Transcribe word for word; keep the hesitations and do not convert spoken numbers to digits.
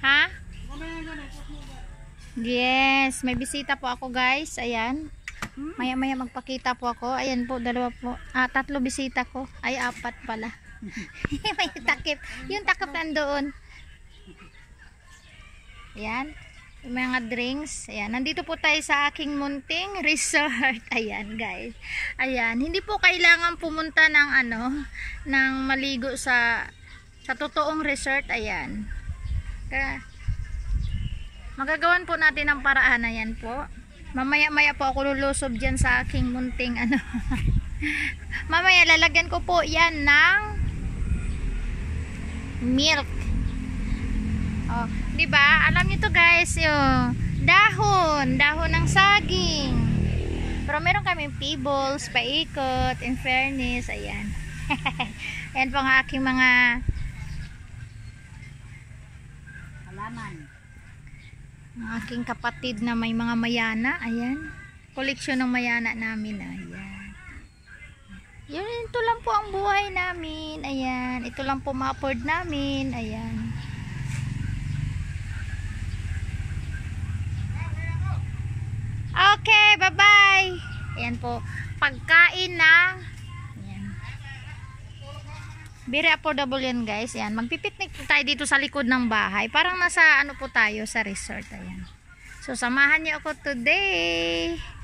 Ha? Yes, may bisita po ako guys. Ayan. Maya maya magpakita po ako. Ayan po, dalawa po. Ah, tatlo bisita ko. Ay, apat pala. May takip. Yung takip nandoon. Ayan. Yung mga drinks. Ayan. Nandito po tayo sa aking munting resort. Ayan guys. Ayan. Hindi po kailangan pumunta ng ano, ng maligo sa sa totoong resort. Ayan. Kaya magagawan po natin ang paraan. Ayan po. Mamaya maya po ako lulusob dyan sa aking munting ano. Mamaya lalagyan ko po yan ng milk. Oh, di ba? Alam niyo to guys, yung dahon, dahon ng saging. Pero meron kaming pebbles, paikot, in fairness, ayan. Ayan po ang aking mga halaman. Ang aking kapatid na may mga mayana, ayan. Koleksyon ng mayana namin, ayan. Yun, ito lang po ang buhay namin, ayan. Ito lang po ma-afford namin, ayan. Okay, bye-bye. Ayan po, pagkain na, ayan. Very affordable yan guys. Ayan, magpipiknik po tayo dito sa likod ng bahay. Parang nasa ano po tayo sa resort. Ayan. So, samahan niyo ako today.